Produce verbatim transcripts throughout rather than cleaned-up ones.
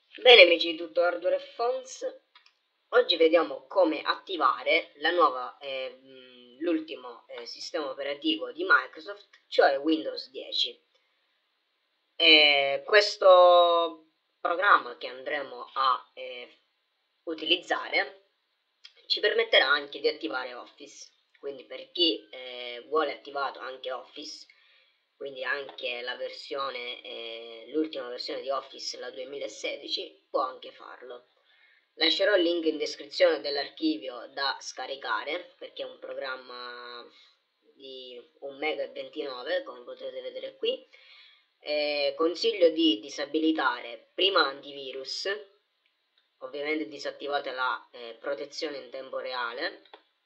Bene amici di tutto Hardware e Phones, oggi vediamo come attivare la nuova, eh, l'ultimo eh, sistema operativo di Microsoft, cioè Windows dieci. Eh, questo programma che andremo a eh, utilizzare ci permetterà anche di attivare Office, quindi per chi eh, vuole attivato anche Office, quindi anche la versione, eh, l'ultima versione di Office, la duemilasedici, può anche farlo. Lascerò il link in descrizione dell'archivio da scaricare, perché è un programma di un mega e ventinove, come potete vedere qui. Eh, consiglio di disabilitare prima l'antivirus, ovviamente disattivate la eh, protezione in tempo reale,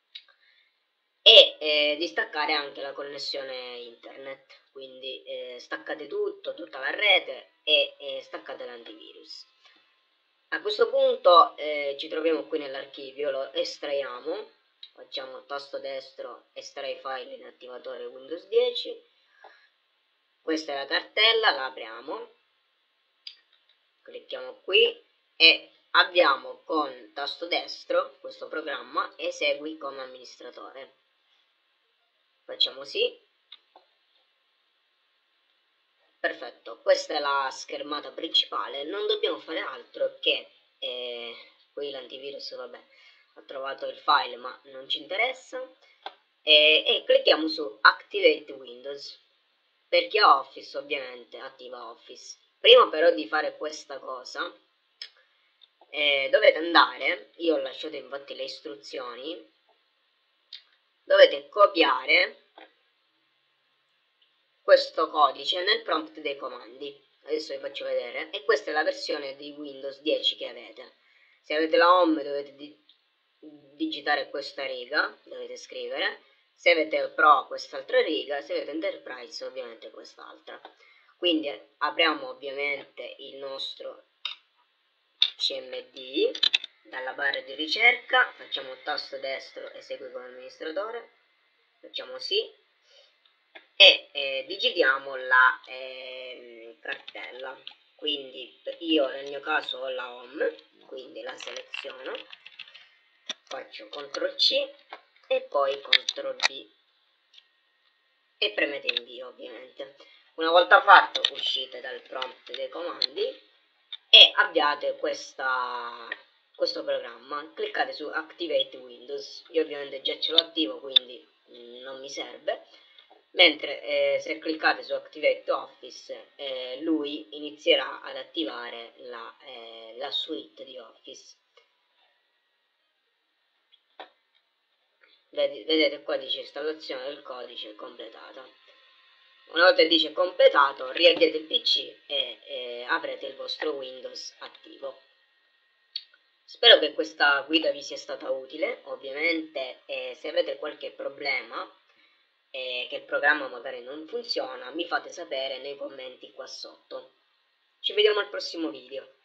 e eh, distaccare anche la connessione internet, quindi eh, staccate tutto, tutta la rete e eh, staccate l'antivirus. A questo punto eh, ci troviamo qui nell'archivio, lo estraiamo, facciamo tasto destro, estrai file in attivatore Windows dieci, questa è la cartella, la apriamo, clicchiamo qui e avviamo con tasto destro questo programma esegui come amministratore. Facciamo sì. Perfetto, questa è la schermata principale, non dobbiamo fare altro che, eh, qui l'antivirus vabbè ha trovato il file ma non ci interessa, eh, e clicchiamo su Activate Windows. Per chi ha Office ovviamente attiva Office. Prima però di fare questa cosa eh, dovete andare, io ho lasciato infatti le istruzioni, dovete copiare questo codice nel prompt dei comandi. Adesso vi faccio vedere. E questa è la versione di Windows dieci che avete. Se avete la home dovete di digitare questa riga, dovete scrivere. Se avete il Pro quest'altra riga, se avete Enterprise ovviamente quest'altra. Quindi apriamo ovviamente il nostro C M D dalla barra di ricerca, facciamo tasto destro esegui come amministratore, facciamo sì e eh, digitiamo la eh, cartella. Quindi io nel mio caso ho la home, quindi la seleziono, faccio control C e poi control V e premete invio ovviamente. Una volta fatto uscite dal prompt dei comandi e avviate questa, questo programma, cliccate su Activate Windows. Io ovviamente già ce l'ho attivo quindi mh, non mi serve, mentre eh, se cliccate su Activate Office eh, lui inizierà ad attivare la, eh, la suite di Office. Vedete qua dice installazione del codice completata. Una volta che dice completato, riavviate il P C e eh, aprete il vostro Windows attivo. Spero che questa guida vi sia stata utile. Ovviamente eh, se avete qualche problema e che il programma magari non funziona, mi fate sapere nei commenti qua sotto. Ci vediamo al prossimo video.